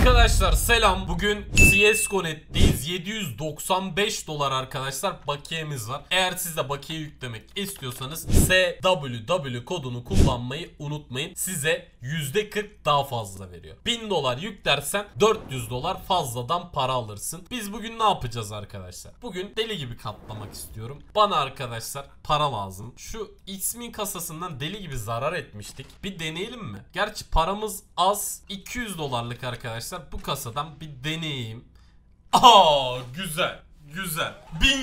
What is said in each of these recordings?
Arkadaşlar selam. Bugün CSGO.net'teyiz. 795 dolar arkadaşlar bakiyemiz var. Eğer siz de bakiye yüklemek istiyorsanız SWW kodunu kullanmayı unutmayın. Size %40 daha fazla veriyor. 1000 dolar yüklersen 400 dolar fazladan para alırsın. Biz bugün ne yapacağız arkadaşlar? Bugün deli gibi katlamak istiyorum. Bana arkadaşlar para lazım. Şu Xmin kasasından deli gibi zarar etmiştik. Bir deneyelim mi? Gerçi paramız az. 200 dolarlık arkadaşlar. Bu kasadan bir deneyeyim. Aa, güzel. Güzel.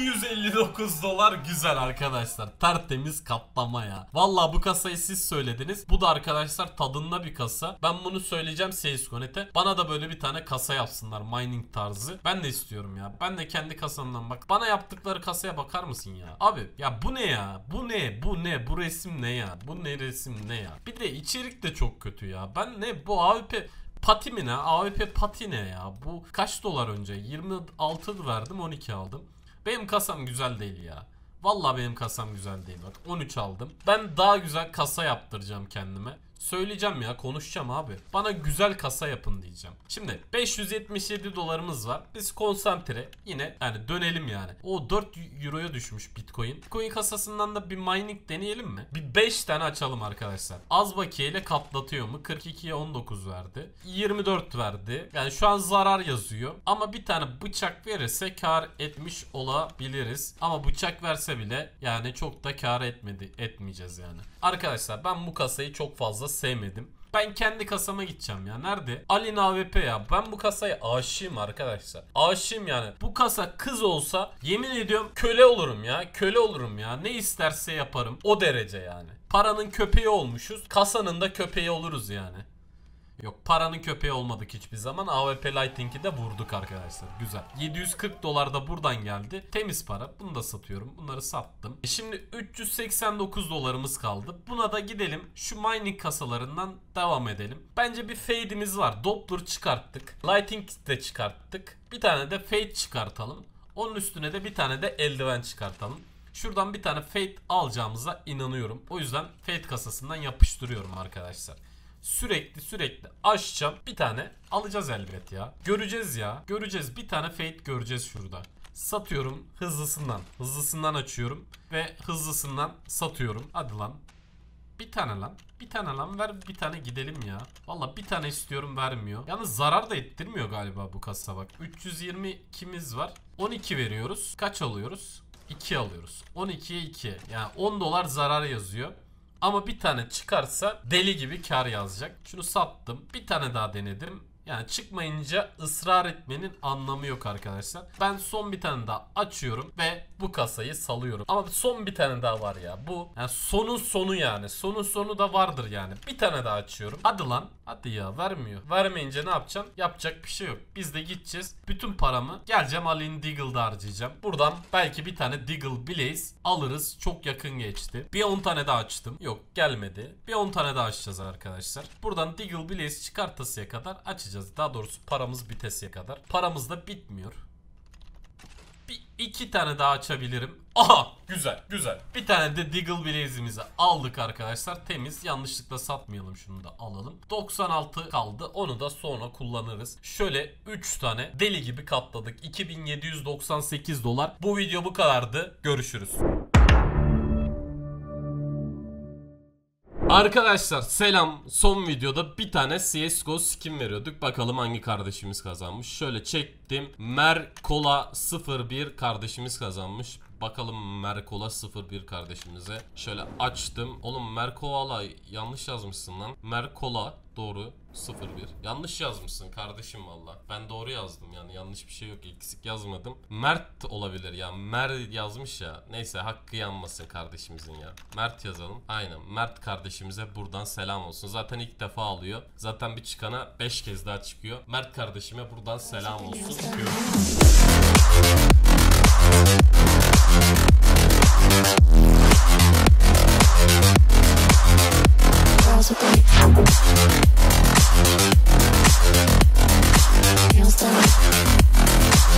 1159 dolar güzel arkadaşlar. Tertemiz katlama ya. Vallahi bu kasayı siz söylediniz. Bu da arkadaşlar tadında bir kasa. Ben bunu söyleyeceğim CSGO.net'e. Bana da böyle bir tane kasa yapsınlar. Mining tarzı. Ben de istiyorum ya. Ben de kendi kasamdan bak. Bana yaptıkları kasaya bakar mısın ya? Abi ya bu ne ya? Bu ne? Bu ne? Bu resim ne ya? Bu ne resim ne ya? Bir de içerik de çok kötü ya. Ben ne? Bu AWP Pati mi ne? AWP Pati ne ya? Bu kaç dolar önce? 26 verdim, 12 aldım. Benim kasam güzel değil ya. Vallahi benim kasam güzel değil bak. 13 aldım. Ben daha güzel kasa yaptıracağım kendime. Söyleyeceğim ya, konuşacağım abi. Bana güzel kasa yapın diyeceğim. Şimdi 577 dolarımız var. Biz konsantre yine yani dönelim yani. O 4 euroya düşmüş Bitcoin. Bitcoin kasasından da bir mining deneyelim mi? Bir 5 tane açalım arkadaşlar. Az bakiyeyle katlatıyor mu? 42'ye 19 verdi. 24 verdi. Yani şu an zarar yazıyor. Ama bir tane bıçak verirse kar etmiş olabiliriz. Ama bıçak verse bile yani çok da kar etmeyeceğiz yani. Arkadaşlar ben bu kasayı çok fazla sevmedim. Ben kendi kasama gideceğim ya. Nerede? Alin AWP ya. Ben bu kasaya aşığım arkadaşlar. Aşığım yani. Bu kasa kız olsa yemin ediyorum köle olurum ya. Köle olurum ya. Ne isterse yaparım. O derece yani. Paranın köpeği olmuşuz. Kasanın da köpeği oluruz yani. Yok, paranın köpeği olmadık hiçbir zaman. AWP Lighting'i de vurduk arkadaşlar. Güzel. 740 dolar da buradan geldi. Temiz para. Bunu da satıyorum. Bunları sattım. Şimdi 389 dolarımız kaldı. Buna da gidelim. Şu mining kasalarından devam edelim. Bence bir fade'imiz var. Doppler çıkarttık. Lighting de çıkarttık. Bir tane de fade çıkartalım. Onun üstüne de bir tane de eldiven çıkartalım. Şuradan bir tane fade alacağımıza inanıyorum. O yüzden fade kasasından yapıştırıyorum arkadaşlar. Sürekli açacağım. Bir tane alacağız elbet ya. Göreceğiz ya. Göreceğiz. Bir tane fade göreceğiz şurada. Satıyorum hızlısından. Hızlısından açıyorum. Ve hızlısından satıyorum. Hadi lan. Bir tane lan. Bir tane lan ver, bir tane gidelim ya. Valla bir tane istiyorum, vermiyor. Yalnız zarar da ettirmiyor galiba bu kasa bak. 322'miz var. 12 veriyoruz. Kaç alıyoruz? 2 alıyoruz. 12'ye 2. Yani 10 dolar zarar yazıyor. Ama bir tane çıkarsa deli gibi kar yazacak. Şunu sattım. Bir tane daha denedim. Yani çıkmayınca ısrar etmenin anlamı yok arkadaşlar. Ben son bir tane daha açıyorum ve bu kasayı salıyorum. Ama son bir tane daha var ya. Bu yani sonun sonu yani. Sonun sonu da vardır yani. Bir tane daha açıyorum. Hadi lan. Hadi ya, vermiyor. Vermeyince ne yapacaksın? Yapacak bir şey yok. Biz de gideceğiz. Bütün paramı geleceğim Alin Deagle'da harcayacağım. Buradan belki bir tane Deagle Blaze alırız. Çok yakın geçti. Bir 10 tane daha açtım. Yok, gelmedi. Bir 10 tane daha açacağız arkadaşlar. Buradan Deagle Blaze çıkartasıya kadar açacağız. Daha doğrusu paramız bitesiye kadar. Paramız da bitmiyor. Bir 2 tane daha açabilirim. Aha, güzel güzel. Bir tane de Deagle Blaze'imizi aldık arkadaşlar. Temiz. Yanlışlıkla satmayalım, şunu da alalım. 96 kaldı. Onu da sonra kullanırız. Şöyle 3 tane deli gibi katladık. 2798 dolar. Bu video bu kadardı. Görüşürüz. Arkadaşlar selam. Son videoda bir tane CSGO skin veriyorduk. Bakalım hangi kardeşimiz kazanmış. Şöyle çektim. Merkola 01 kardeşimiz kazanmış. Bakalım Merkola 01 kardeşimize. Şöyle açtım. Oğlum Merkola yanlış yazmışsın lan. Merkola doğru 01. Yanlış yazmışsın kardeşim valla. Ben doğru yazdım yani, yanlış bir şey yok, eksik yazmadım. Mert olabilir ya. Mert yazmış ya. Neyse, hakkı yanmasın kardeşimizin ya. Mert yazalım. Aynen, Mert kardeşimize buradan selam olsun. Zaten ilk defa alıyor. Zaten bir çıkana 5 kez daha çıkıyor. Mert kardeşime buradan selam olsun.